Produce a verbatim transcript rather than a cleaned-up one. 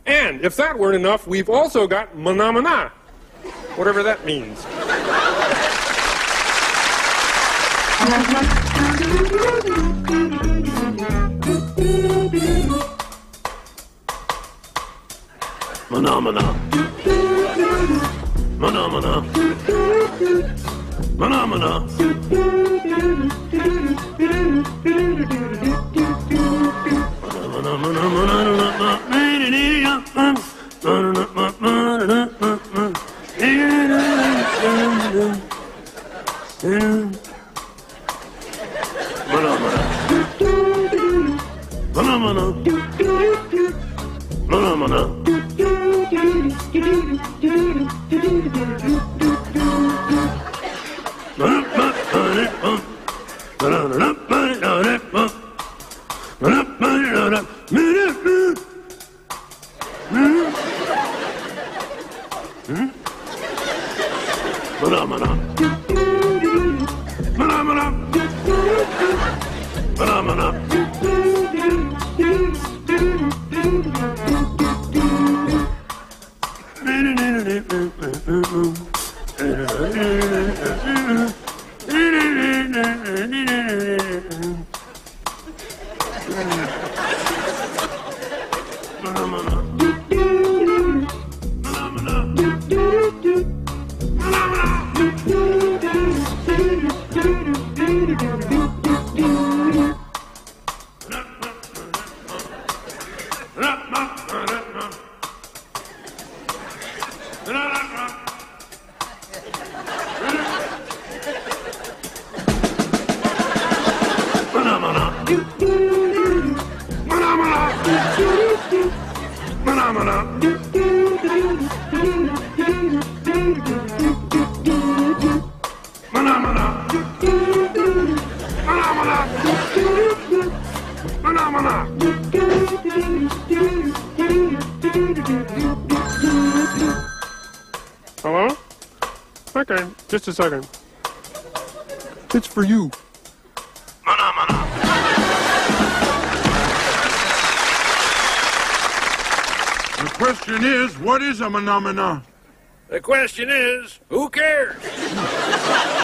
And if that weren't enough, we've also got manamana, whatever that means. Manamana. Manamana. Manamana. Hello? Okay, just a second. It's for you. The question is, what is a manamana? The question is, who cares?